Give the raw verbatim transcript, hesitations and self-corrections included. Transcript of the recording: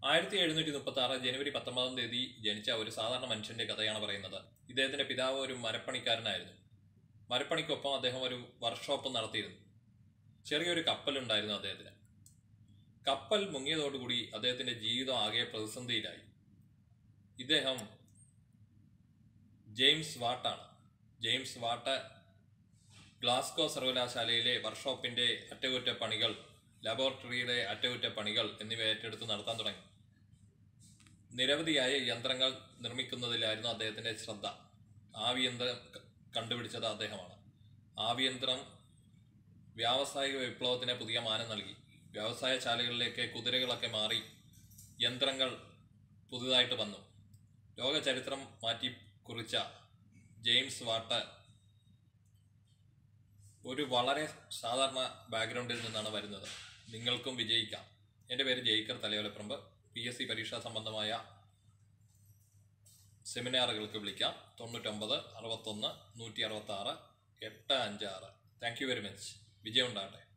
ആയിരത്തി എഴുന്നൂറ്റി മുപ്പത്തി ആറ് ജനുവരി പത്തൊമ്പതാം തീയതി ജനിച്ച ഒരു സാധാരണ മനുഷ്യന്റെ കഥയാണ് പറയുന്നത്. ഇദ്ദേഹത്തിന്റെ പിതാവ് ഒരു മരപ്പണിക്കാരനായിരുന്നു. മരപ്പണിക്കൊപ്പം അദ്ദേഹം ഒരു വർക്ക്ഷോപ്പ് നടത്തിയിരുന്നു. ചെറിയൊരു കപ്പലുണ്ടായിരുന്നു അദ്ദേഹത്തിന്. കപ്പൽ മുങ്ങിയതോടുകൂടി അദ്ദേഹത്തിന്റെ ജീവിതം ആകെ പ്രതിസന്ധിയിലായി. ഇദ്ദേഹം ജെയിംസ് വാട്ടാണ്. ജെയിംസ് വാട്ട് ഗ്ലാസ്ഗോ സർവകലാശാലയിലെ വർക്ക്ഷോപ്പിന്റെ അറ്റകുറ്റപ്പണികൾ, ലബോറട്ടറിയിലെ അറ്റകുറ്റപ്പണികൾ എന്നിവ ഏറ്റെടുത്ത് നടത്താൻ തുടങ്ങി. നിരവധിയായ യന്ത്രങ്ങൾ നിർമ്മിക്കുന്നതിലായിരുന്നു അദ്ദേഹത്തിന്റെ ശ്രദ്ധ. ആവിയന്ത്രം കണ്ടുപിടിച്ചത് അദ്ദേഹമാണ്. ആവിയന്ത്രം വ്യാവസായിക വിപ്ലവത്തിന് പുതിയ മാനം നൽകി. വ്യവസായശാലകളിലേക്ക് കുതിരകളൊക്കെ മാറി യന്ത്രങ്ങൾ പുതുതായിട്ട് വന്നു. ലോക ചരിത്രം മാറ്റി കുറിച്ച ജെയിംസ് വാട്ട് ഒരു വളരെ സാധാരണ ബാക്ക്ഗ്രൗണ്ടിൽ നിന്നാണ് വരുന്നത്. നിങ്ങൾക്കും വിജയിക്കാം. എൻ്റെ പേര് Jaikar Thalayolaparambu. P S C പരീക്ഷാ സംബന്ധമായ സെമിനാറുകൾക്ക് വിളിക്കാം. തൊണ്ണൂറ്റൊമ്പത് അറുപത്തൊന്ന് നൂറ്റി അറുപത്തി ആറ് എട്ട് അഞ്ച് ആറ്. Thank you very much. വിജയം ഉണ്ടാകട്ടെ.